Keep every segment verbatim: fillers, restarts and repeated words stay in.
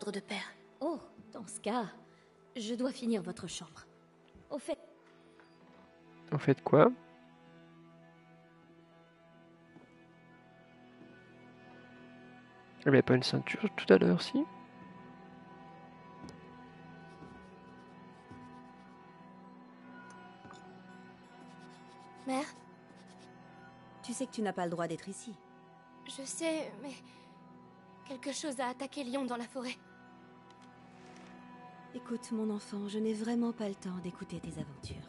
de père. Oh, dans ce cas, je dois finir votre chambre. Au fait... En fait quoi? Il n'y avait pas une ceinture tout à l'heure, si? Mère? Tu sais que tu n'as pas le droit d'être ici. Je sais, mais... quelque chose a attaqué Lyon dans la forêt. Écoute, mon enfant, je n'ai vraiment pas le temps d'écouter tes aventures.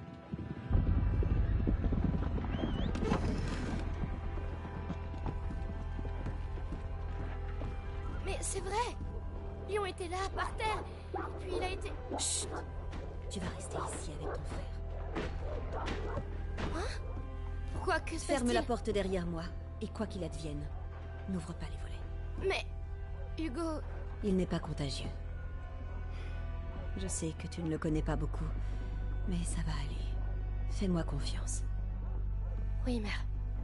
Mais c'est vrai! Lyon était là, par terre, puis il a été... Chut! Tu vas rester ici avec ton frère. Hein? Pourquoi? Que se Ferme passe-t-il? la porte derrière moi, et quoi qu'il advienne, n'ouvre pas les volets. Mais... Hugo... Il n'est pas contagieux. Je sais que tu ne le connais pas beaucoup, mais ça va aller. Fais-moi confiance. Oui, mère.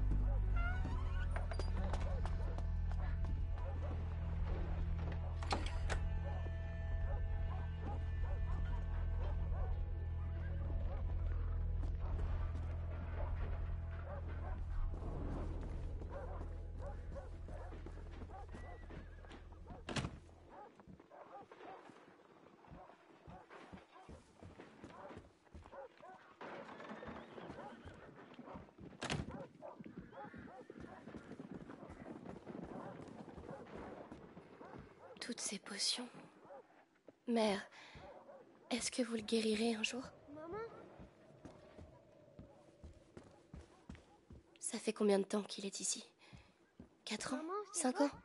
Toutes ces potions... Mère, est-ce que vous le guérirez un jour? Maman? Ça fait combien de temps qu'il est ici? Quatre ans? Cinq ans?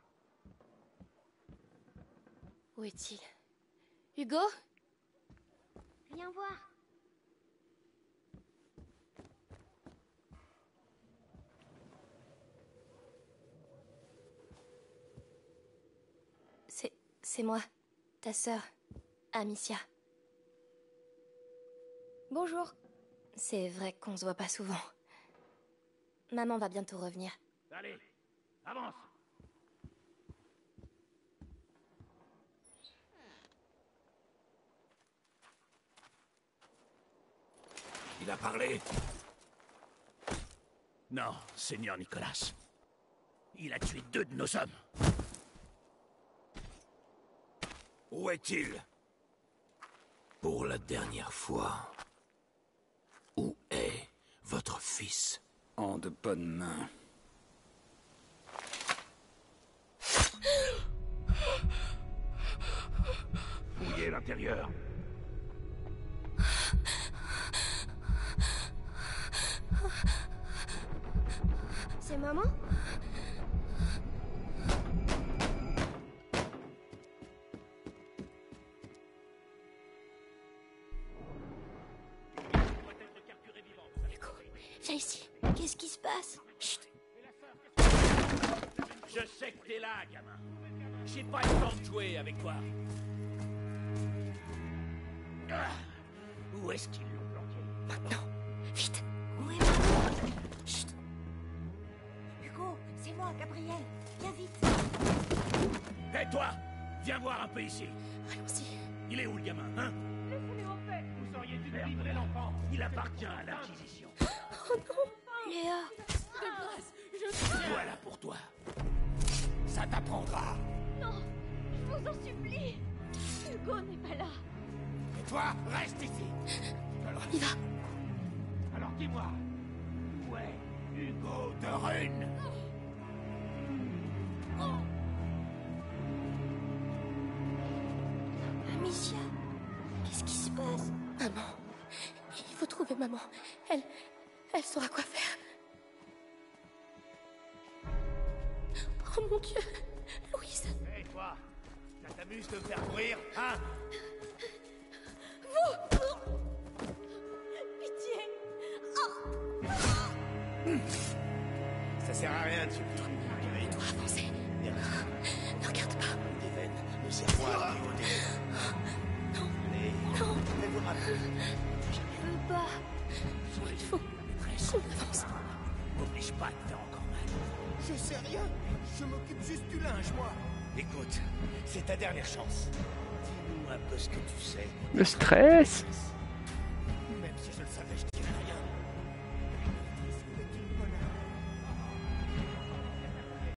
Où est-il? Hugo? Viens voir. C'est... c'est moi, ta sœur, Amicia. Bonjour. C'est vrai qu'on se voit pas souvent. Maman va bientôt revenir. Allez, avance. Il a parlé? Non, Seigneur Nicolas. Il a tué deux de nos hommes. Où est-il? Pour la dernière fois. Où est votre fils? En de bonnes mains. Fouillez l'intérieur. C'est maman? Hugo, viens ici. Qu'est-ce qui se passe? Chut. Je sais que t'es là, gamin. J'ai pas le temps de jouer avec toi. Ah, où est-ce qu'ils l'ont planqué? Maintenant, vite. Où est maman? Chut. Hugo, c'est moi, Gabriel. Viens vite. Hé, toi! Viens voir un peu ici. Allons-y. Il est où, le gamin, hein? Laissez-les en paix. Vous auriez dû délivrer l'enfant. Il appartient à l'Inquisition. Oh non. Léa. Voilà pour toi. Ça t'apprendra. Non, je vous en supplie. Hugo n'est pas là. Et toi, reste ici. Alors, Il va. alors dis-moi, où est Hugo de Rune? Amicia, qu'est-ce qui se passe? Maman. Il faut trouver maman. Elle... Elle saura quoi faire. Oh mon Dieu. Louise. Hé, toi, ça t'amuse de me faire courir, hein? Pitié. Ça sert à rien de se foutre. Il doit avancer. Ne regarde pas. Des veines, le cerveau à niveau des veines. Non. Allez, Non. fais-vous rappeler. Je veux pas. Il faut qu'on avance. M'oblige pas à te faire encore mal. Je sais rien. Je m'occupe juste du linge, moi. Écoute, c'est ta dernière chance. Dis-nous un peu ce que tu sais. Le stress. Même si je le savais, je